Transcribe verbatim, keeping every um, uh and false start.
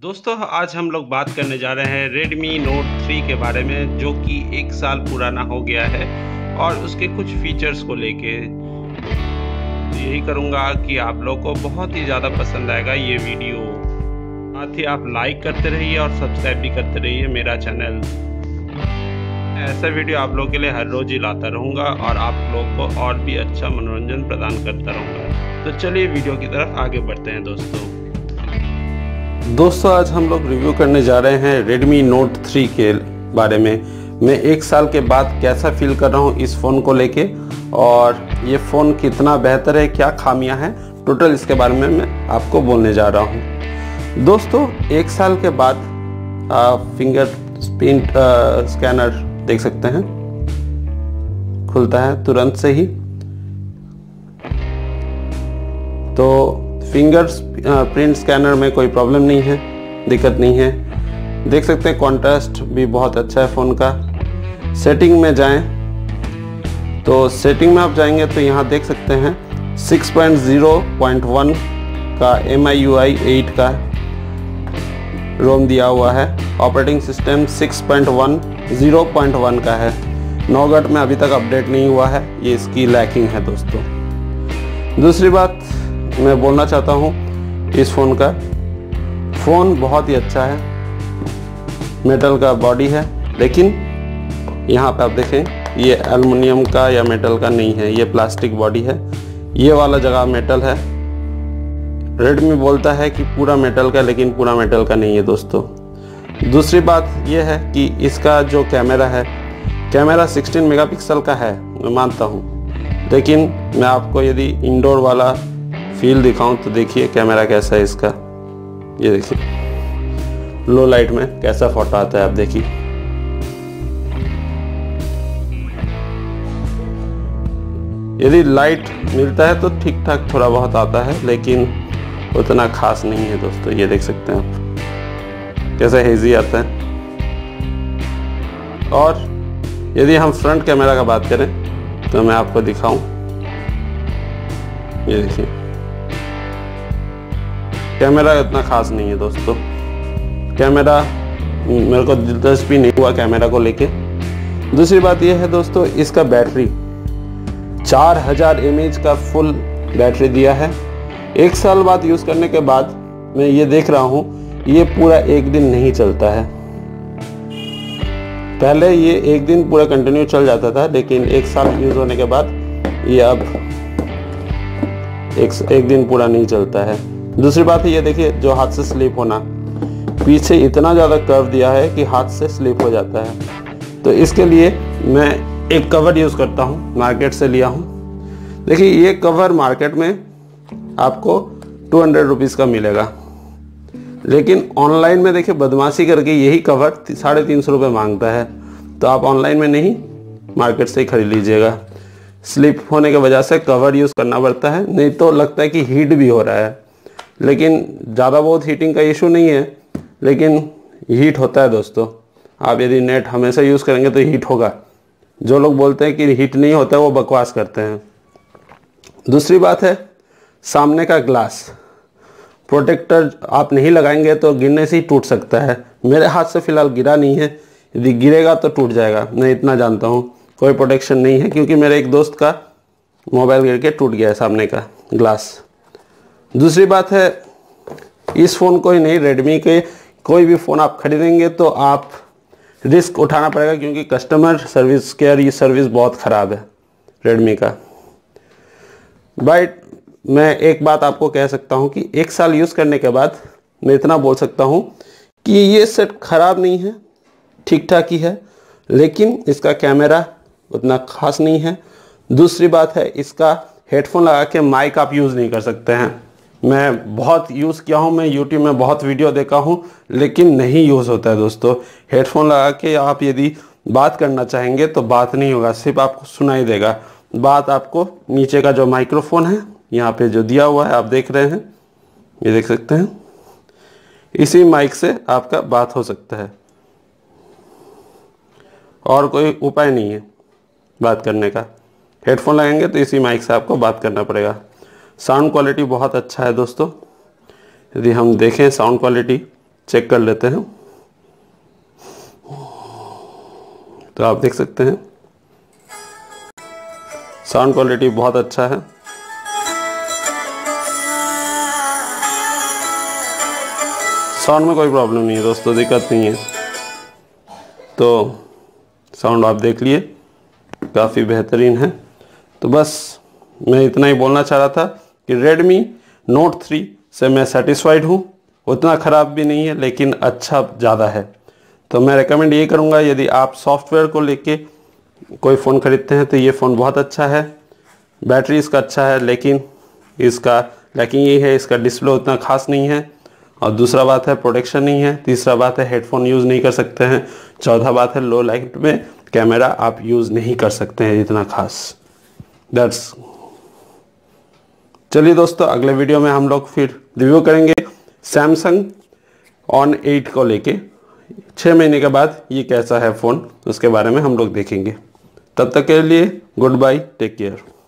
दोस्तों आज हम लोग बात करने जा रहे हैं Redmi Note थ्री के बारे में, जो कि एक साल पुराना हो गया है और उसके कुछ फीचर्स को लेके यही करूंगा कि आप लोग को बहुत ही ज़्यादा पसंद आएगा ये वीडियो। साथ ही आप लाइक करते रहिए और सब्सक्राइब भी करते रहिए मेरा चैनल। ऐसा वीडियो आप लोगों के लिए हर रोज़ ही लाता रहूँगा और आप लोग को और भी अच्छा मनोरंजन प्रदान करता रहूँगा। तो चलिए वीडियो की तरफ आगे बढ़ते हैं दोस्तों। दोस्तों आज हम लोग रिव्यू करने जा रहे हैं Redmi Note थ्री के बारे में। मैं एक साल के बाद कैसा फील कर रहा हूँ इस फ़ोन को लेके और ये फ़ोन कितना बेहतर है, क्या खामियां हैं, टोटल इसके बारे में मैं आपको बोलने जा रहा हूँ। दोस्तों एक साल के बाद फिंगरप्रिंट स्कैनर देख सकते हैं, खुलता है तुरंत से ही। तो फिंगर प्रिंट स्कैनर में कोई प्रॉब्लम नहीं है, दिक्कत नहीं है। देख सकते हैं कॉन्ट्रास्ट भी बहुत अच्छा है फ़ोन का। सेटिंग में जाएं तो सेटिंग में आप जाएंगे तो यहाँ देख सकते हैं six point zero point one का M I U I eight का रोम दिया हुआ है। Operating system six point one zero point one का है। नौगट में अभी तक अपडेट नहीं हुआ है, ये इसकी लैकिंग है दोस्तों। दूसरी बात मैं बोलना चाहता हूँ इस फ़ोन का, फ़ोन बहुत ही अच्छा है, मेटल का बॉडी है, लेकिन यहाँ पे आप देखें ये एल्युमिनियम का या मेटल का नहीं है, ये प्लास्टिक बॉडी है। ये वाला जगह मेटल है। रेडमी बोलता है कि पूरा मेटल का, लेकिन पूरा मेटल का नहीं है दोस्तों। दूसरी बात ये है कि इसका जो कैमरा है, कैमरा सिक्सटीन मेगापिक्सल का है, मैं मानता हूँ, लेकिन मैं आपको यदि इंडोर वाला फील दिखाऊं तो देखिए कैमरा कैसा है इसका। ये देखिए लो लाइट में कैसा फोटो आता है, आप देखिए। यदि लाइट मिलता है तो ठीक ठाक थोड़ा बहुत आता है, लेकिन उतना खास नहीं है दोस्तों। ये देख सकते हैं आप कैसा हेजी आता है। और यदि हम फ्रंट कैमरा का बात करें तो मैं आपको दिखाऊं, ये देखिए कैमरा इतना खास नहीं है दोस्तों। कैमरा मेरे को दिलचस्पी नहीं हुआ कैमरा को लेके। दूसरी बात यह है दोस्तों, इसका बैटरी चार हज़ार एम ए एच का फुल बैटरी दिया है। एक साल बाद यूज़ करने के बाद मैं ये देख रहा हूँ ये पूरा एक दिन नहीं चलता है। पहले ये एक दिन पूरा कंटिन्यू चल जाता था, लेकिन एक साल यूज़ होने के बाद ये अब एक, एक दिन पूरा नहीं चलता है। दूसरी बात है ये देखिए जो हाथ से स्लिप होना, पीछे इतना ज़्यादा कर्व दिया है कि हाथ से स्लिप हो जाता है। तो इसके लिए मैं एक कवर यूज़ करता हूँ, मार्केट से लिया हूँ। देखिए ये कवर मार्केट में आपको टू हंड्रेड रुपीज़ का मिलेगा, लेकिन ऑनलाइन में देखिए बदमाशी करके यही कवर साढ़े तीन सौ रुपये मांगता है। तो आप ऑनलाइन में नहीं, मार्केट से ही खरीद लीजिएगा। स्लिप होने की वजह से कवर यूज़ करना पड़ता है, नहीं तो लगता है कि हीट भी हो रहा है, लेकिन ज़्यादा बहुत हीटिंग का इशू नहीं है, लेकिन हीट होता है दोस्तों। आप यदि नेट हमेशा यूज़ करेंगे तो हीट होगा। जो लोग बोलते हैं कि हीट नहीं होता है वो बकवास करते हैं। दूसरी बात है सामने का ग्लास प्रोटेक्टर आप नहीं लगाएंगे तो गिरने से ही टूट सकता है। मेरे हाथ से फ़िलहाल गिरा नहीं है, यदि गिरेगा तो टूट जाएगा, मैं इतना जानता हूँ। कोई प्रोटेक्शन नहीं है, क्योंकि मेरे एक दोस्त का मोबाइल गिर के टूट गया है सामने का ग्लास। दूसरी बात है इस फ़ोन को ही नहीं, रेडमी के कोई भी फ़ोन आप खरीदेंगे तो आप रिस्क उठाना पड़ेगा, क्योंकि कस्टमर सर्विस केयर ये सर्विस बहुत ख़राब है रेडमी का। बट मैं एक बात आपको कह सकता हूँ कि एक साल यूज़ करने के बाद मैं इतना बोल सकता हूँ कि ये सेट ख़राब नहीं है, ठीक ठाक ही है, लेकिन इसका कैमरा उतना ख़ास नहीं है। दूसरी बात है इसका हेडफोन लगा के माइक आप यूज़ नहीं कर सकते हैं। मैं बहुत यूज़ किया हूँ, मैं यूट्यूब में बहुत वीडियो देखा हूँ, लेकिन नहीं यूज़ होता है दोस्तों। हेडफोन लगा के आप यदि बात करना चाहेंगे तो बात नहीं होगा, सिर्फ आपको सुनाई देगा। बात आपको नीचे का जो माइक्रोफोन है यहाँ पे जो दिया हुआ है आप देख रहे हैं, ये देख सकते हैं, इसी माइक से आपका बात हो सकता है, और कोई उपाय नहीं है बात करने का। हेडफोन लगाएंगे तो इसी माइक से आपको बात करना पड़ेगा। साउंड क्वालिटी बहुत अच्छा है दोस्तों। यदि हम देखें साउंड क्वालिटी चेक कर लेते हैं। तो आप देख सकते हैं साउंड क्वालिटी बहुत अच्छा है। साउंड में कोई प्रॉब्लम नहीं है दोस्तों, दिक्कत नहीं है। तो साउंड आप देख लिए काफ़ी बेहतरीन है। तो बस मैं इतना ही बोलना चाह रहा था कि Redmi Note थ्री से मैं सेटिस्फाइड हूँ। उतना ख़राब भी नहीं है लेकिन अच्छा ज़्यादा है। तो मैं रेकमेंड ये करूँगा, यदि आप सॉफ्टवेयर को लेके कोई फ़ोन ख़रीदते हैं तो ये फ़ोन बहुत अच्छा है। बैटरी इसका अच्छा है, लेकिन इसका लैकिंग ये है, इसका डिस्प्ले उतना खास नहीं है। और दूसरा बात है प्रोटेक्शन नहीं है। तीसरा बात है हेडफोन यूज़ नहीं कर सकते हैं। चौथा बात है लो लाइट में कैमरा आप यूज़ नहीं कर सकते हैं इतना खास। दैट्स चलिए दोस्तों, अगले वीडियो में हम लोग फिर रिव्यू करेंगे सैमसंग ऑन एट को लेके। छः महीने के बाद ये कैसा है फ़ोन, उसके बारे में हम लोग देखेंगे। तब तक के लिए गुड बाय, टेक केयर।